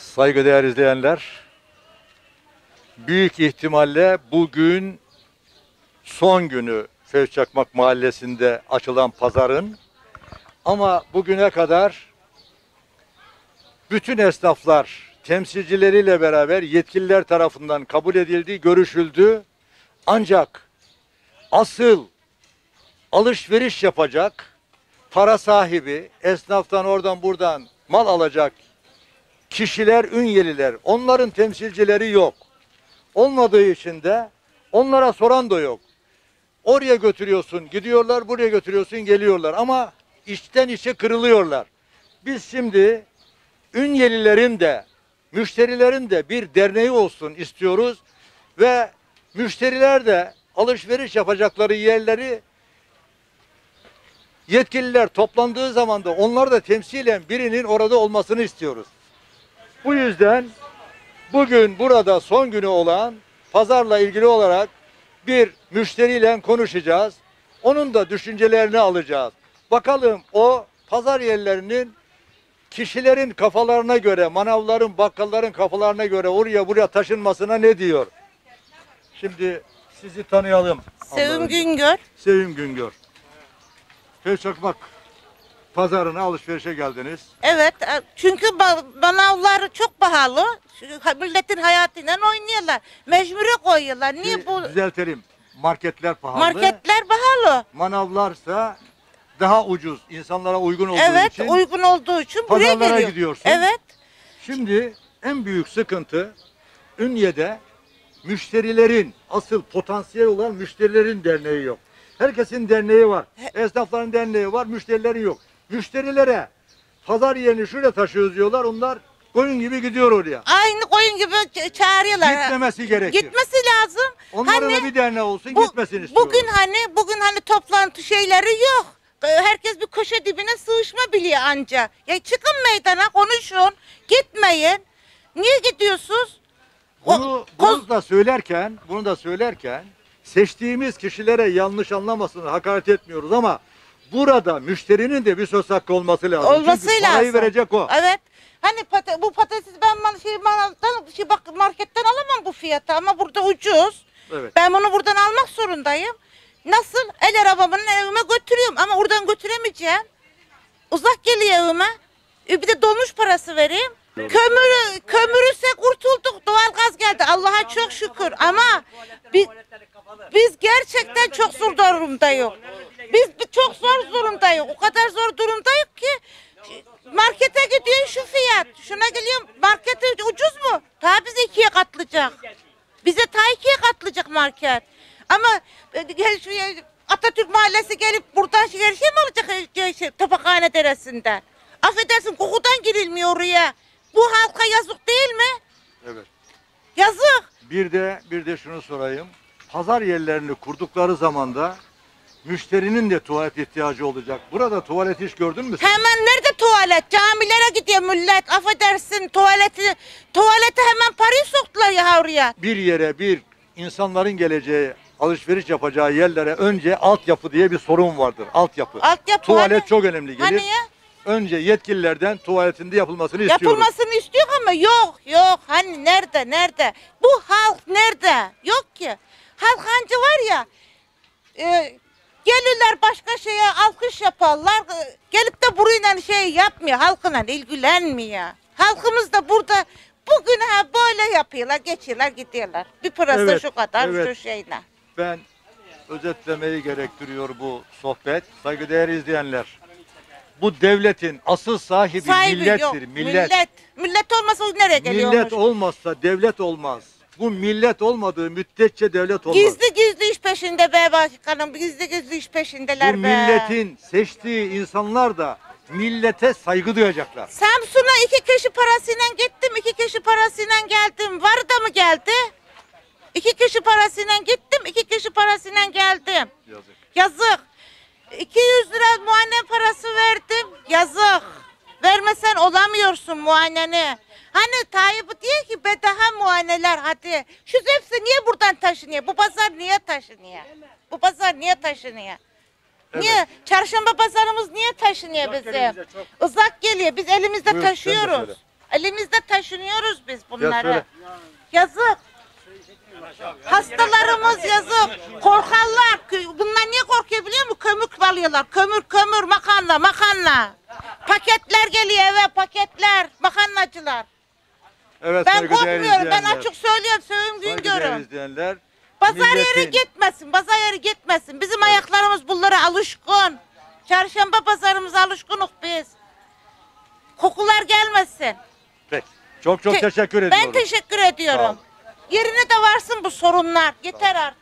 Saygıdeğer izleyenler, büyük ihtimalle bugün son günü Fevçakmak Mahallesi'nde açılan pazarın, ama bugüne kadar bütün esnaflar temsilcileriyle beraber yetkililer tarafından kabul edildi, görüşüldü. Ancak asıl alışveriş yapacak, para sahibi, esnaftan oradan buradan mal alacak kişiler, ünyeliler, onların temsilcileri yok. Olmadığı için de onlara soran da yok. Oraya götürüyorsun, gidiyorlar, buraya götürüyorsun, geliyorlar ama içten içe kırılıyorlar. Biz şimdi ünyelilerin de, müşterilerin de bir derneği olsun istiyoruz ve müşteriler de alışveriş yapacakları yerleri yetkililer toplandığı zaman da onlar da temsilen birinin orada olmasını istiyoruz. Bu yüzden bugün burada son günü olan pazarla ilgili olarak bir müşteriyle konuşacağız. Onun da düşüncelerini alacağız. Bakalım o pazar yerlerinin kişilerin kafalarına göre, manavların, bakkalların kafalarına göre oraya buraya taşınmasına ne diyor? Şimdi sizi tanıyalım. Sevim Güngör. Sevim Güngör. Fevçakmak pazarına alışverişe geldiniz. Evet, çünkü manavlar çok pahalı. Milletin hayatıyla oynuyorlar. Mecbure koyuyorlar. Niye bu? Düzeltelim. Marketler pahalı. Marketler pahalı. Manavlarsa daha ucuz. İnsanlara uygun olduğu Evet, için. uygun olduğu için buraya pazarlara geliyor. gidiyorsun. Evet. Şimdi en büyük sıkıntı Ünye'de müşterilerin, asıl potansiyel olan müşterilerin derneği yok. Herkesin derneği var. Esnafların derneği var, müşterilerin yok. Müşterilere pazar yerini şuraya taşıyoruz diyorlar. Onlar koyun gibi gidiyor oraya. Aynı koyun gibi çağırıyorlar. Gitmemesi gerekir. Gitmesi lazım. Onların da bir derneği olsun, gitmesini istiyoruz. Bugün hani toplantı şeyleri yok. Herkes bir köşe dibine sığışma biliyor anca. Ya çıkın meydana, konuşun. Gitmeyin. Niye gidiyorsunuz? Bunu da söylerken seçtiğimiz kişilere yanlış anlamasını hakaret etmiyoruz ama burada müşterinin de bir söz hakkı olması lazım. Olması Çünkü parayı lazım. verecek o. Evet. Hani bu patatesi ben bak marketten alamam bu fiyata ama burada ucuz. Evet. Ben bunu buradan almak zorundayım. Nasıl? El arabamın evime götürüyorum ama oradan götüremeyeceğim. Uzak geliyor evime. Bir de dolmuş parası vereyim. Kömürüse kurtulduk. Doğalgaz geldi. Allah'a çok şükür. Ama biz gerçekten çok zor durumdayız. Biz çok zor durumdayız. O kadar zor durumdayız ki markete gidiyorsun şu fiyat. Şuna geliyorum markete ucuz mu? Daha bize ikiye katlayacak. Bize ta ikiye katlayacak market. Ama Atatürk Mahallesi gelip buradan şey mi alacak Topakhane Deresi'nden? Affedersin kokudan girilmiyor oraya. Bu halka yazık değil mi? Evet. Yazık. Bir de şunu sorayım. Pazar yerlerini kurdukları zaman da müşterinin de tuvalet ihtiyacı olacak. Burada tuvalet hiç gördün mü sen? Hemen nerede tuvalet? Camilere gidiyor millet. Affedersin tuvalete hemen parayı soktular ya oraya. Bir yere insanların geleceği, alışveriş yapacağı yerlere önce altyapı diye bir sorun vardır. Altyapı. Tuvalet çok önemli gelir. Hani ya? Önce yetkililerden tuvaletinde yapılmasını istiyoruz. Yapılmasını istiyor ama yok. Hani nerede? Bu halk nerede? Yok ki. Halk anca var ya gelirler başka şeye alkış yaparlar. Gelip de burayla şey yapmıyor. Halkına ilgilenmiyor. Halkımız da burada bugün böyle yapıyorlar. Geçiyorlar gidiyorlar. Bir pırasa Evet, şu kadar evet. şu şeyle. Ben özetlemeyi gerektiriyor bu sohbet. Saygıdeğer izleyenler. Bu devletin asıl sahibi millettir. Yok. Millet. Millet olmasa o nereye geliyormuş? Millet olmazsa devlet olmaz. Bu millet olmadığı müddetçe devlet olmaz. Gizli iş peşinde be başkanım. Gizli iş peşindeler Bu be. milletin seçtiği insanlar da millete saygı duyacaklar. Samsun'a 2 kişi parasıyla gittim. 2 kişi parasıyla geldim. Varı da mı geldi? 2 kişi parasıyla gittim. 2 kişi parasıyla geldim. Yazık. 200 lira muayene parası verdim. Yazık. Vermesen olamıyorsun muayeneni. Hani Tayyip diyor ki bedava muayeneler hadi. Şu hepsi niye buradan taşınıyor? Bu pazar niye taşınıyor? Evet. Niye? Çarşamba pazarımız niye taşınıyor bizim? Uzak geliyor. Biz elimizde Buyur, sen de taşıyoruz. söyle. Elimizde taşınıyoruz biz bunları. söyle. Yazık. Hastalarımız yazık. Korkarlar. Bunlar niye korkuyor biliyor musun? Kömür alıyorlar. Kömür, makarna. Paketler geliyor eve, paketler. Makarnacılar. Evet, Ben saygıdeğer korkmuyorum. Ben izleyenler, açık söylüyorum. Söğüm gün saygıdeğer görün. izleyenler, Pazar yeri milletin- gitmesin. Pazar yeri gitmesin. Bizim ayaklarımız bunlara alışkın. Çarşamba pazarımıza alışkınız biz. Kokular gelmesin. Peki. Çok teşekkür ediyorum. Ben teşekkür Sağ ol. ediyorum. Yerine de varsın bu sorunlar. Yeter artık.